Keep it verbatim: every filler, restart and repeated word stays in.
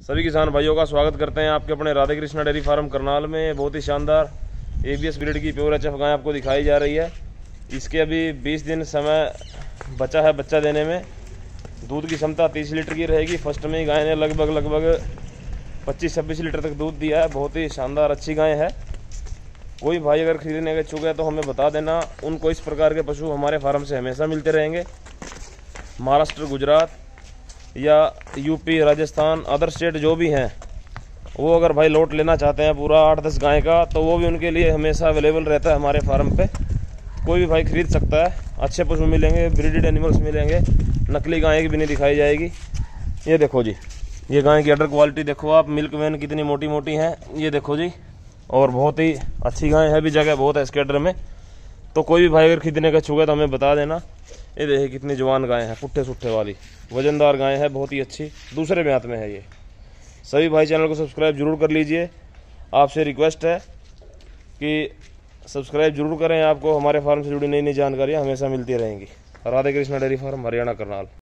सभी किसान भाइयों का स्वागत करते हैं आपके अपने राधे कृष्णा डेयरी फार्म करनाल में। बहुत ही शानदार एबीएस ब्रीड की प्योर एचएफ गाय आपको दिखाई जा रही है। इसके अभी बीस दिन समय बचा है बच्चा देने में। दूध की क्षमता तीस लीटर की रहेगी। फर्स्ट में ही गाय ने लगभग लगभग पच्चीस छब्बीस लीटर तक दूध दिया है। बहुत ही शानदार अच्छी गाय है। कोई भाई अगर खरीदने के चुके तो हमें बता देना। उनको इस प्रकार के पशु हमारे फार्म से हमेशा मिलते रहेंगे। महाराष्ट्र, गुजरात या यूपी, राजस्थान, अदर स्टेट जो भी हैं, वो अगर भाई लोट लेना चाहते हैं पूरा आठ दस गाय का, तो वो भी उनके लिए हमेशा अवेलेबल रहता है हमारे फार्म पे। कोई भी भाई खरीद सकता है। अच्छे पशु मिलेंगे, ब्रीडेड एनिमल्स मिलेंगे। नकली गाय की भी नहीं दिखाई जाएगी। ये देखो जी, ये गाय की अडर क्वालिटी देखो आप। मिल्क वैन कितनी मोटी मोटी हैं, ये देखो जी। और बहुत ही अच्छी गाय है भी, जगह बहुत है इसके अडर में। तो कोई भी भाई अगर खरीदने का छुआ तो हमें बता देना। ये देखिए कितनी जवान गाय है, पुट्ठे सुट्ठे वाली वजनदार गाय है, बहुत ही अच्छी। दूसरे ब्यात में है ये। सभी भाई चैनल को सब्सक्राइब जरूर कर लीजिए। आपसे रिक्वेस्ट है कि सब्सक्राइब जरूर करें। आपको हमारे फार्म से जुड़ी नई नई जानकारियाँ हमेशा मिलती रहेंगी। Radhe Krishna dairy farm, Haryana, Karnal.